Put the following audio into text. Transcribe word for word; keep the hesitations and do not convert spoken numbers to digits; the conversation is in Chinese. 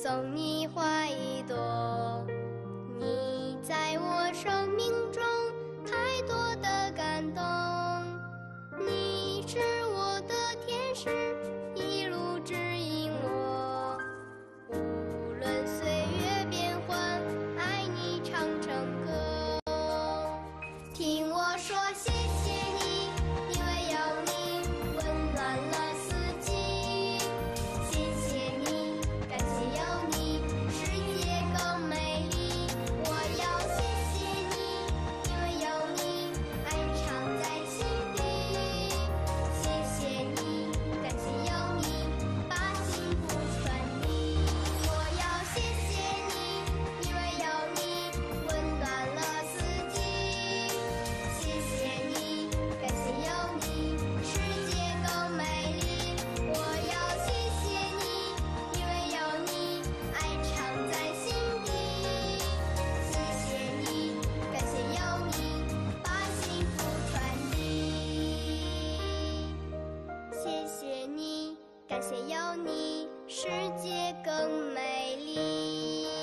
送你花一朵。你在我生命中太多的感动，你是我的天使，一路指引我。无论岁月变幻，爱你唱成歌。听我说谢谢你，因为有你温暖了四季。谢谢你，感谢有你，世界更美丽。我要谢谢你，因为有你，爱常在心底。谢谢你，感谢有你，把幸福传递。我要谢谢你，因为有你温暖了四季。谢谢你，感谢有你，世界更美丽。我要谢谢你，因为有你，爱常在心底。谢谢你，感谢有你，把幸福传递。谢谢你，感谢有你，世界更美丽。